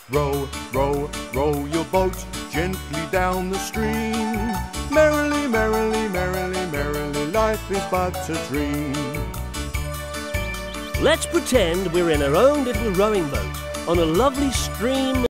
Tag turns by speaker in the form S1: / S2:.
S1: Row, row, row your boat gently down the stream. Merrily, merrily, merrily, merrily, life is but a dream.
S2: Let's pretend we're in our own little rowing boat on a lovely stream